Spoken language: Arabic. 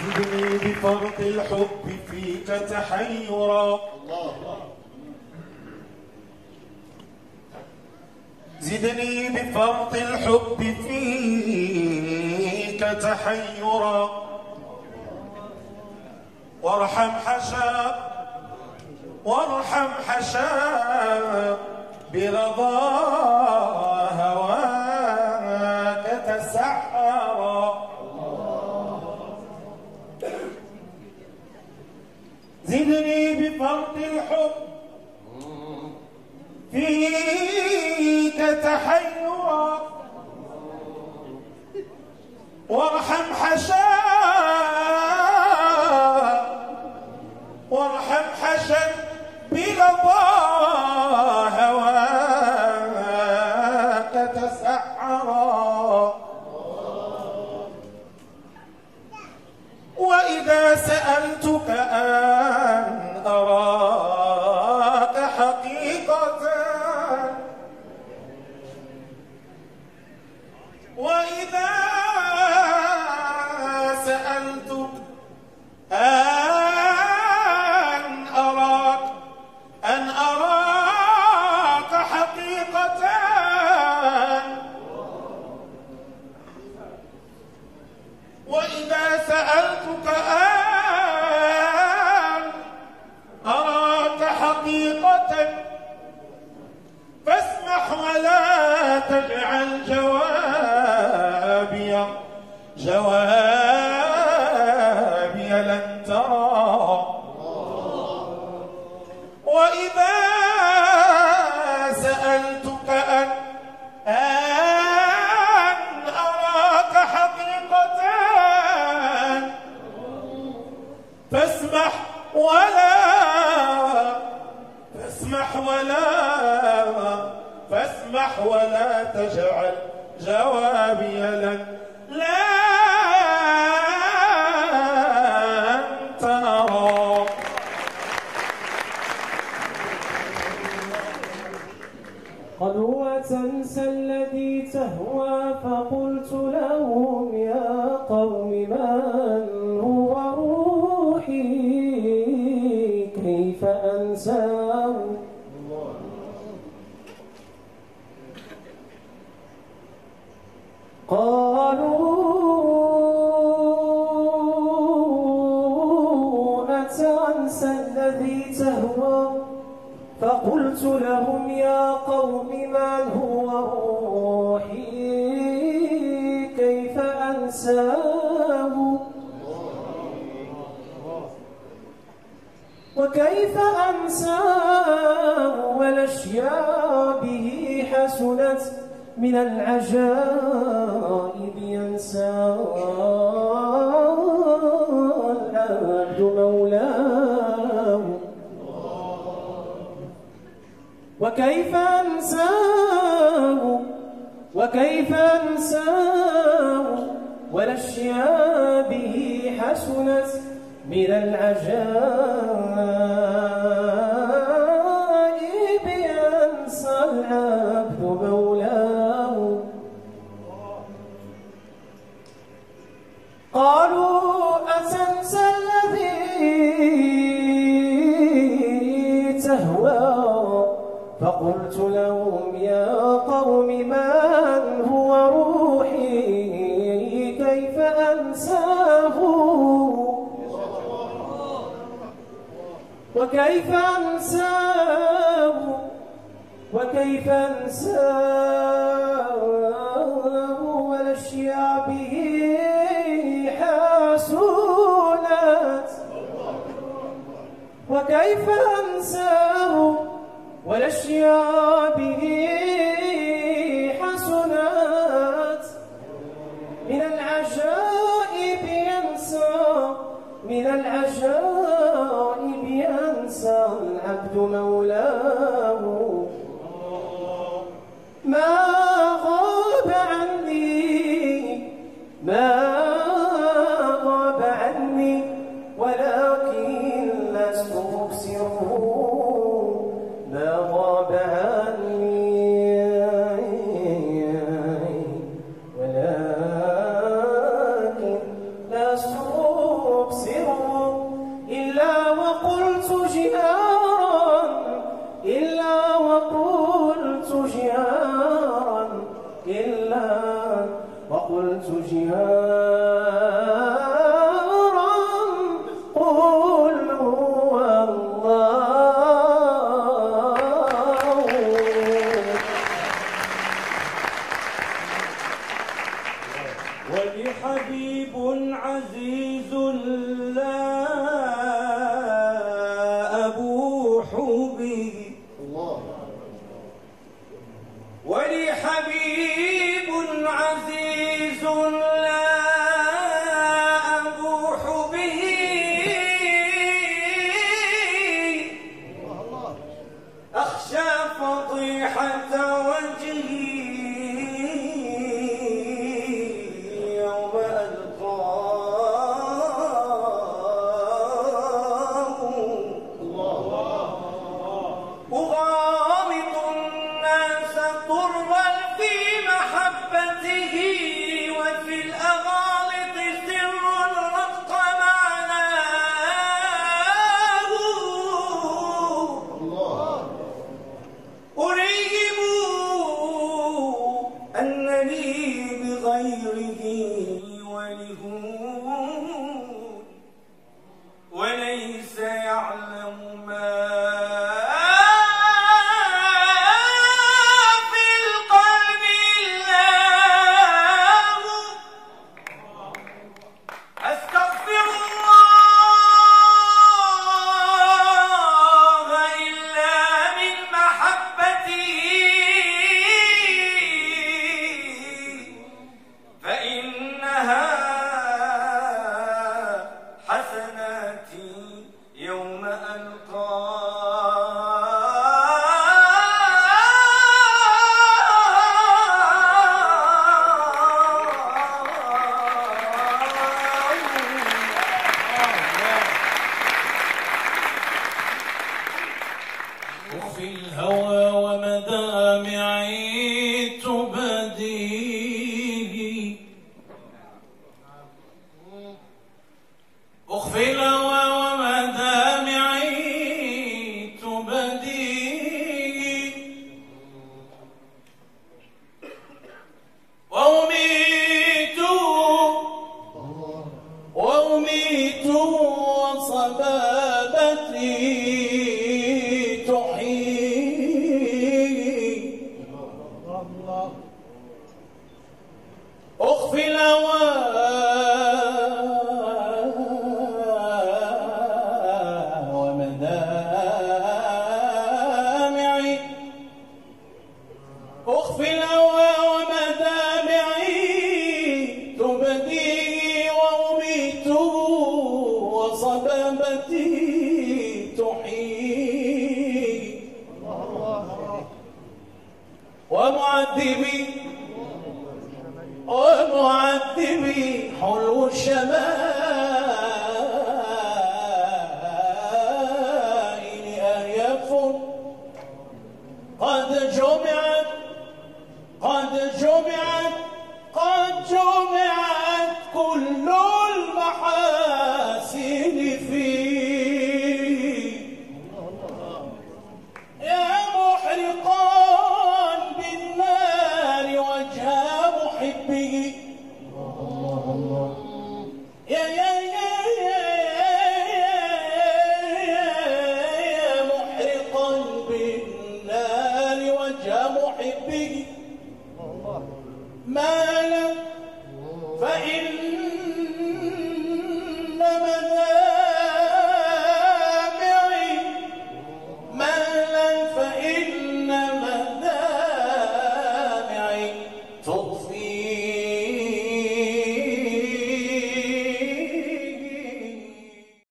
زدني بفرط الحب فيك تحيرا زدني بفرط الحب فيك تحيرا وارحم حشا برضا هواك تسحرا زدني بفرط الحب فيك تحيرا وارحم حشا بلظى هواك تسحرا وإذا سألتك أن أراك حقيقة وإذا سألتك أن أراك حقيقة وإذا سألتك أن أراك حقيقة فاسمح ولا تجعل جوابي لن ترى وإذا سألتك أن أراك حقيقة فاسمح ولا تجعل جوابي لن ترى. قالوا وتنسى الذي تهوى فقلت لهم يا قوم من هو روحي كيف أنساه قالوا أتنسى الذي تهوى فقلت لهم يا قوم من هو روحي كيف أنساه وكيف أنساه والأشياء به حسنت من العجائب ينساه العبد مولاه وكيف أنساه والأشياء به حسنت من العجائب ينسى العبد مولاه قالوا أتنسى الذي تهوى فقلت لهم يا قوم من هو روحي كيف أنساه وكيف أنساه والأشياء به حسنت وكيف أنساه والأشياء به حسنت من العجائب ينسى العبد مولاه ما غاب عني ولكن لست أبصره ما غاب عني ولكن لست عزيز لا أبوح به ولي حبيب عزيز لا أبوح به أخشى فضيحة وجهي يوم ألقاه أغامط الناس طرا في محبته وفي الأغالط سر رق معناه أريهم أنني بغيره ولهون وليس يعلم ما في القلب الله أستغفر الله إلا من محبته فإنها حسناتي يوم أخفي الهوى ومدامعي تبديه أخفي الهوى ومدامعي تبديه وأميت وصبابتي تحيي أخفي الهوى ومدامعي أخفي الهوى ومدامعي تبدي وأميت وصبابتي تحيي ومعذبي حلو الشمائل أهيف قد جمعت كل المحاسن فيه يا محرقا بالنار وجه محبه يا محرقا بالنار وجه محبه ما لم فإن